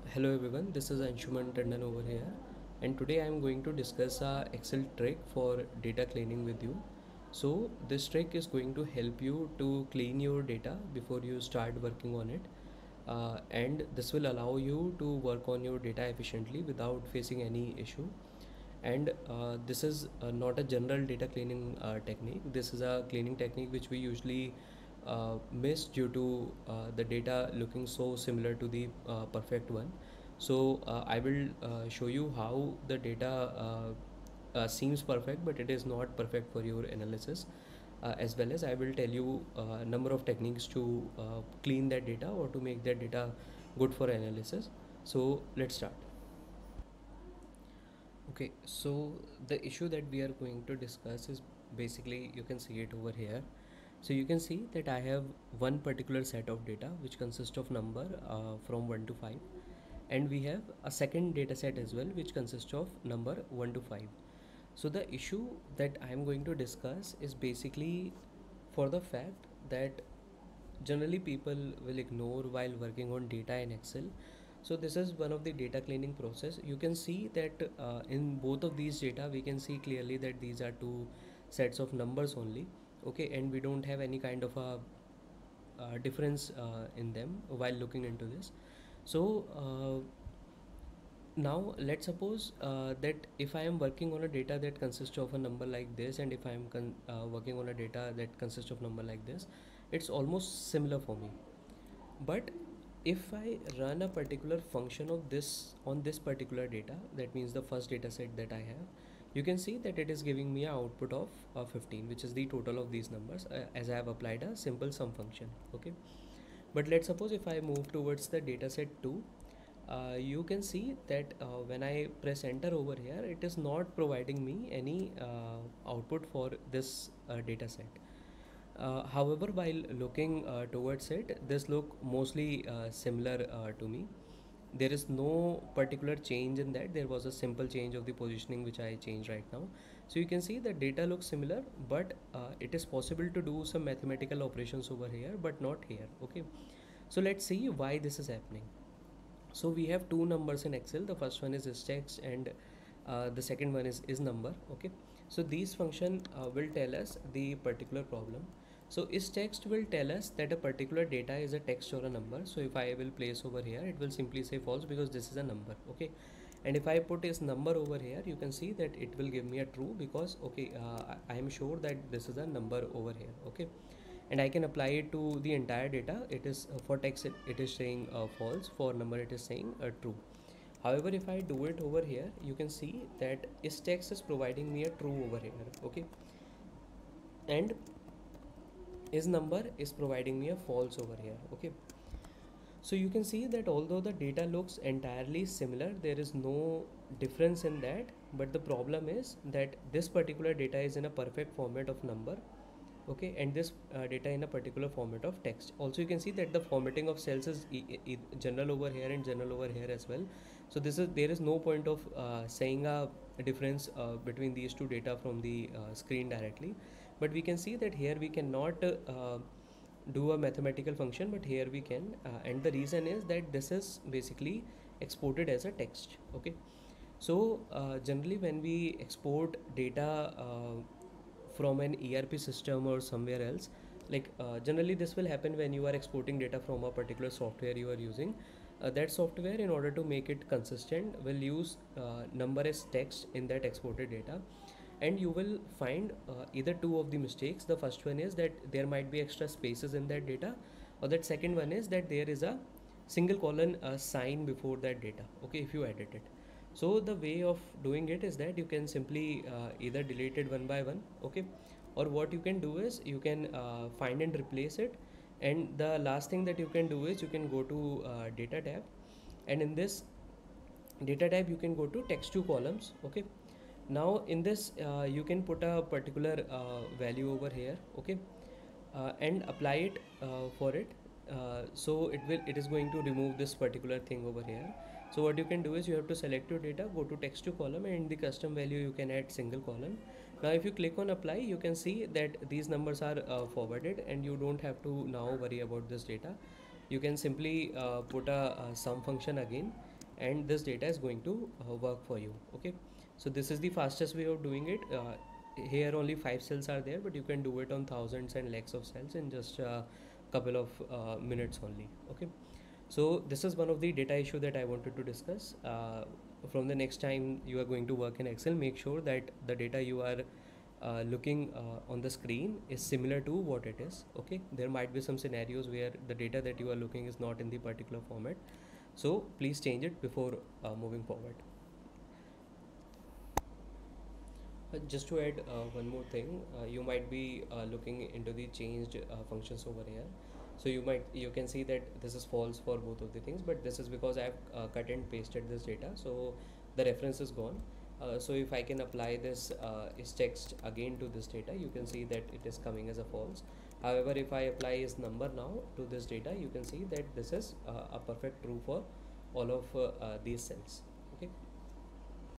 Hello everyone, this is Anshuman Tandon over here, and today I am going to discuss a Excel trick for data cleaning with you. So this trick is going to help you to clean your data before you start working on it, and this will allow you to work on your data efficiently without facing any issue. And this is not a general data cleaning technique. This is a cleaning technique which we usually miss due to the data looking so similar to the perfect one. So I will show you how the data seems perfect, but it is not perfect for your analysis. As well as I will tell you a number of techniques to clean that data or to make that data good for analysis. So let's start. Okay, so the issue that we are going to discuss is basically, you can see it over here. So you can see that I have one particular set of data which consists of number from 1 to 5, and we have a second data set as well which consists of number 1 to 5. So the issue that I am going to discuss is basically for the fact that generally people will ignore while working on data in Excel. So this is one of the data cleaning process. You can see that in both of these data we can see clearly that these are two sets of numbers only. Okay, and we don't have any kind of a difference in them while looking into this. So now let's suppose that if I am working on a data that consists of a number like this, and if I am working on a data that consists of number like this, it's almost similar for me. But if I run a particular function of this on this particular data, that means the first data set that I have, you can see that it is giving me an output of 15, which is the total of these numbers, as I have applied a simple sum function. Okay, but let's suppose if I move towards the data set 2, you can see that when I press enter over here, it is not providing me any output for this data set. However, while looking towards it, this look mostly similar to me. There is no particular change in that. There was a simple change of the positioning which I changed right now. So you can see the data looks similar, but it is possible to do some mathematical operations over here, but not here. Okay, so let's see why this is happening. So we have two numbers in Excel. The first one is text, and the second one is number. Okay, so these function will tell us the particular problem. So is text will tell us that a particular data is a text or a number. So if I will place over here, it will simply say false because this is a number. Okay, and if I put is number over here, you can see that it will give me a true because okay, I am sure that this is a number over here. Okay, and I can apply it to the entire data. It is for text it is saying false, for number it is saying true. However, if I do it over here, you can see that is text is providing me a true over here. Okay, and is number is providing me a false over here. Okay, so you can see that although the data looks entirely similar, there is no difference in that, but the problem is that this particular data is in a perfect format of number. Okay, and this data in a particular format of text. Also you can see that the formatting of cells is general over here and general over here as well. So this is, there is no point of saying a difference between these two data from the screen directly, but we can see that here we cannot do a mathematical function, but here we can, and the reason is that this is basically exported as a text. Okay, so generally when we export data from an ERP system or somewhere else, like generally this will happen when you are exporting data from a particular software you are using. That software, in order to make it consistent, will use number as text in that exported data, and you will find either two of the mistakes. The first one is that there might be extra spaces in that data, or that second one is that there is a single colon sign before that data. Okay, if you edit it. So the way of doing it is that you can simply either delete it one by one. Okay, or what you can do is you can find and replace it, and the last thing that you can do is you can go to data tab, and in this data type you can go to text to columns. Okay, now in this you can put a particular value over here. Okay, and apply it for it. So it is going to remove this particular thing over here. So what you can do is you have to select your data, go to text to column, and in the custom value you can add single column. Now if you click on apply, you can see that these numbers are forwarded, and you don't have to now worry about this data. You can simply put a sum function again, and this data is going to work for you. Okay, so this is the fastest way of doing it. Here only 5 cells are there, but you can do it on thousands and lakhs of cells in just a couple of minutes only. Okay, so this is one of the data issue that I wanted to discuss. From the next time you are going to work in Excel, make sure that the data you are looking on the screen is similar to what it is. Okay, there might be some scenarios where the data that you are looking is not in the particular format, so please change it before moving forward. Just to add one more thing, you might be looking into the changed functions over here. So you can see that this is false for both of the things, but this is because I have cut and pasted this data, so the reference is gone. So if I can apply this is text again to this data, you can see that it is coming as a false. However, if I apply is number now to this data, you can see that this is a perfect true for all of these cells.